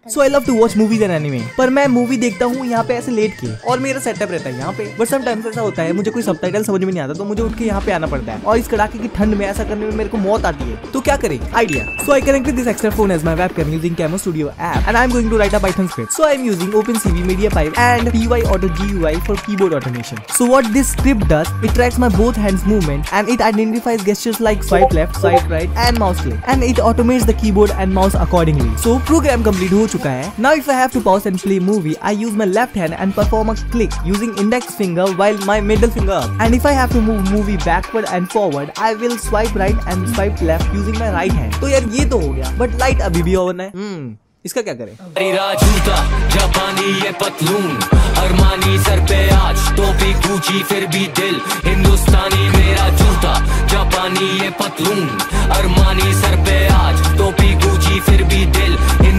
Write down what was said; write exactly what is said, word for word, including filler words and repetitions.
So I love to watch movies and anime, पर मैं movie देखता हूँ यहाँ पे ऐसे लेट के और मेरा सेटअप रहता है यहाँ पे। बट समटाइम्स ऐसा होता है मुझे कोई सबटाइटल समझ में नहीं आता तो मुझे उठ के यहाँ पे आना पड़ता है और इस कड़ाके की ठंड में ऐसा करने में मेरे को मौत आती है। तो क्या करें? Idea. So I connected this extra phone as my webcam using Camo Studio app and I am going to write a Python script. So I am using OpenCV, MediaPipe and P Y Auto G U I for keyboard automation. So what this script does, it tracks my both hands movement and it identifies gestures like swipe left, swipe right and mouse click, and it automates the keyboard and mouse accordingly. So program complete हो चुका है. Now if I have to pause and play movie, I use my left hand and perform a click using index finger while my middle finger up. And if I have to move movie backward and forward, I will swipe right and swipe left using my right hand. तो यार ये तो हो गया, but light अभी भी on है. हम्म इसका क्या करें? जूता जापानी ये पतलून अरमानी सर पे आज टोपी गुची फिर भी दिल हिंदुस्तानी मेरा जूता जापानी ये पतलून अरमानी सर पे आज टोपी गुची फिर भी दिल